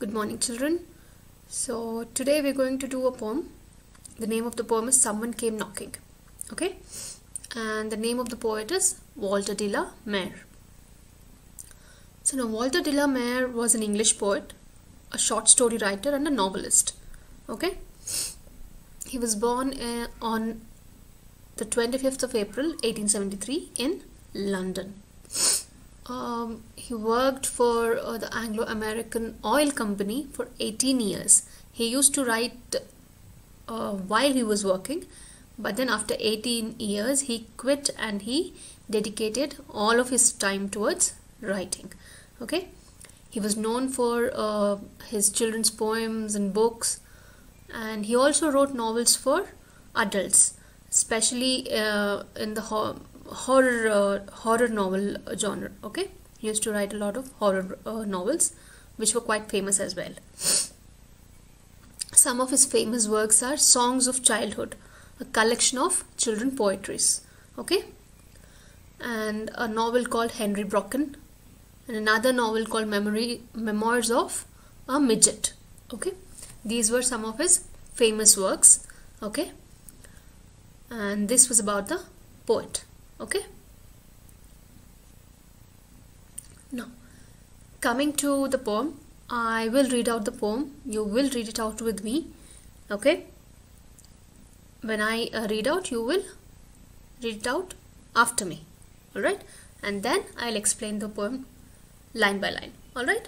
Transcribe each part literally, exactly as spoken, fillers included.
Good morning, children. So today we're going to do a poem. The name of the poem is Someone Came Knocking. Okay, and the name of the poet is Walter de la Mare. So now Walter de la Mare was an English poet, a short story writer and a novelist. Okay, he was born uh, on the twenty-fifth of April eighteen seventy-three in London. Um, he worked for uh, the Anglo-American Oil Company for eighteen years. He used to write uh, while he was working, but then after eighteen years he quit and he dedicated all of his time towards writing. Okay, he was known for uh, his children's poems and books, and he also wrote novels for adults, especially uh, in the ho horror uh, horror novel genre. Okay, he used to write a lot of horror uh, novels which were quite famous as well. Some of his famous works are Songs of Childhood, a collection of children poetries, okay, and a novel called Henry Brocken, and another novel called Memory Memoirs of a Midget. Okay, these were some of his famous works. Okay, and this was about the poet. Okay, now coming to the poem, I will read out the poem. You will read it out with me. Okay, when I uh, read out, you will read it out after me. Alright, and then I'll explain the poem line by line. Alright.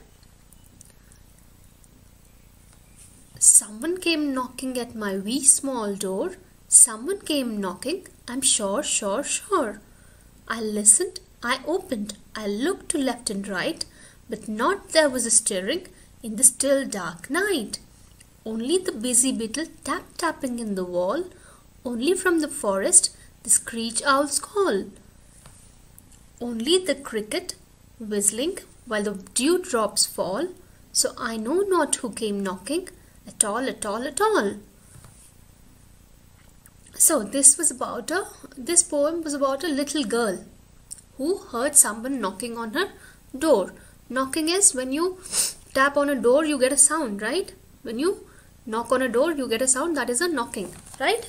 Someone came knocking at my wee small door. Someone came knocking, I'm sure, sure, sure. I listened, I opened, I looked to left and right, but not there was a stirring in the still dark night. Only the busy beetle tap-tapping in the wall, only from the forest the screech owl's call. Only the cricket whistling while the dewdrops fall, so I know not who came knocking at all, at all, at all. So this was about a, this poem was about a little girl who heard someone knocking on her door. Knocking is when you tap on a door, you get a sound, right? When you knock on a door, you get a sound. That is a knocking, right?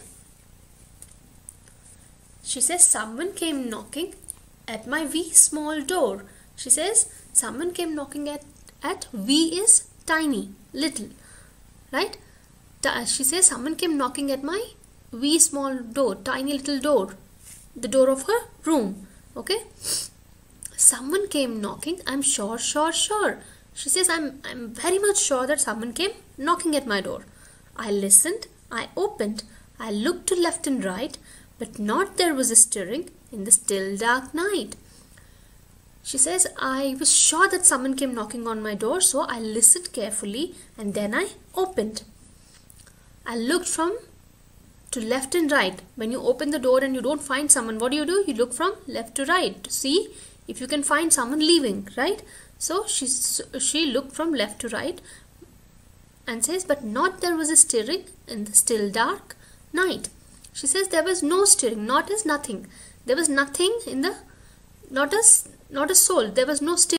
She says, someone came knocking at my wee small door. She says, someone came knocking at, at wee is tiny, little, right? She says, someone came knocking at my wee small door, tiny little door, the door of her room. Okay, someone came knocking, I'm sure, sure, sure. She says, I'm, I'm very much sure that someone came knocking at my door. I listened, I opened, I looked to left and right, but not there was a stirring in the still dark night. She says, I was sure that someone came knocking on my door, so I listened carefully and then I opened. I looked from to left and right. When you open the door and you don't find someone, what do you do? You look from left to right to see if you can find someone leaving, right? So she, she looked from left to right and says, but not there was a stirring in the still dark night. She says there was no stirring, not as nothing. There was nothing in the, not as, not a soul. There was no stirring.